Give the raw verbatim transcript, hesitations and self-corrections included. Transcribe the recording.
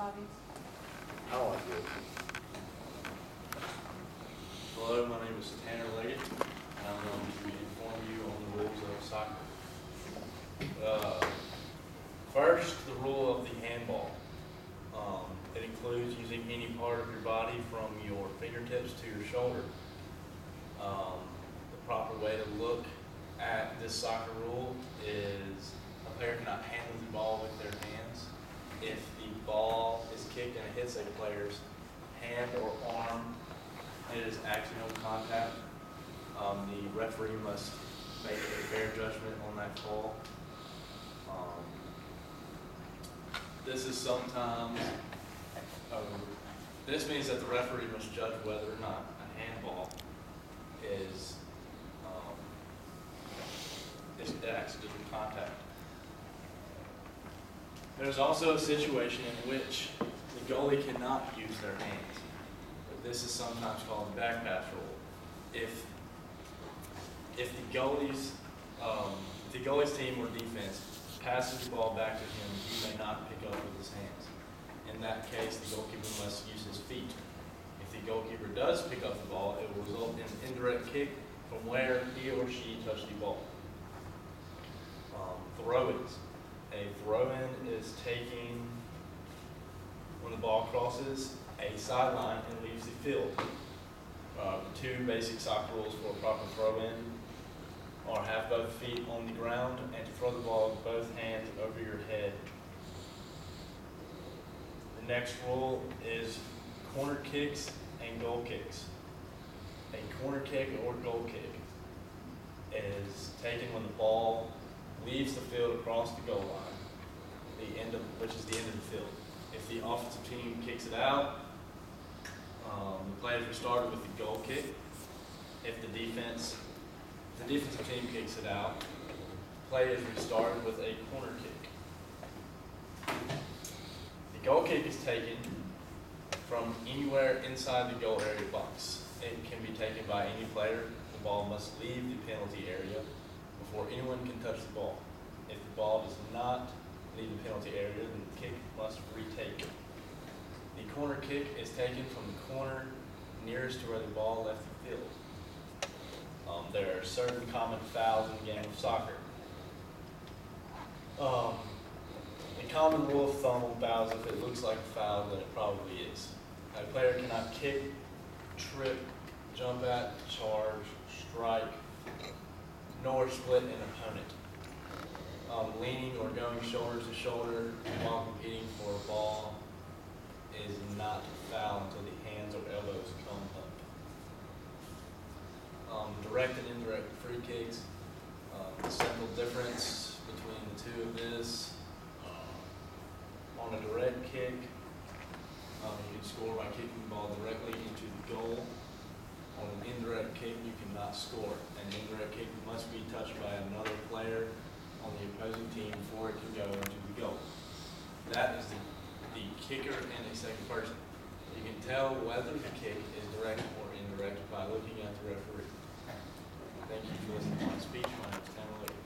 Bobby? I don't like it. Hello, my name is Tanner Leggett, and I'm going to inform you on the rules of soccer. Uh, first, the rule of the handball. Um, it includes using any part of your body from your fingertips to your shoulder. Um, the proper way to look at this soccer rule is a player cannot handle the ball with their hands. If the ball is kicked and it hits a player's hand or arm, it is accidental contact. Um, the referee must make a fair judgment on that call. Um, this is sometimes, uh, this means that the referee must judge whether or not a handball is, um, is accidental contact. There's also a situation in which the goalie cannot use their hands. This is sometimes called the back pass rule. If if the goalie's um, if the goalie's team or defense passes the ball back to him, he may not pick up with his hands. In that case, the goalkeeper must use his feet. If the goalkeeper does pick up the ball, it will result in an indirect kick from where he or she touched the ball. Um, throw-ins. A throw-in is taking when the ball crosses a sideline and leaves the field. Uh, the two basic soccer rules for a proper throw-in are have both feet on the ground and to throw the ball with both hands over your head. The next rule is corner kicks and goal kicks. A corner kick or goal kick is taken when the ball leaves the field across the goal line, the end of which is the end of the field. If the offensive team kicks it out, um, the players are started with the goal kick. If the defense, if the defensive team kicks it out, play is restarted with a corner kick. The goal kick is taken from anywhere inside the goal area box. It can be taken by any player. The ball must leave the penalty area before anyone can touch the ball. If the ball does not leave the penalty area, then the kick must retake it. The corner kick is taken from the corner nearest to where the ball left the field. Um, there are certain common fouls in the game of soccer. Um, a common rule of thumb on fouls: if it looks like a foul, then it probably is. A player cannot kick, trip, jump at, charge, strike, nor split an opponent. Um, leaning or going shoulder to shoulder while competing for a ball is not foul until the hands or elbows come up. Um, direct and indirect free kicks. Um, the simple difference between the two of this: uh, on a direct kick, um, you can score by kicking the ball directly into the goal. On an indirect kick, you cannot score. An indirect kick must be touched by another player on the opposing team before it can go into the goal. That is the, the kicker and a second person. You can tell whether the kick is direct or indirect by looking at the referee. Thank you for listening to my speech. My name is Tanner Leggett.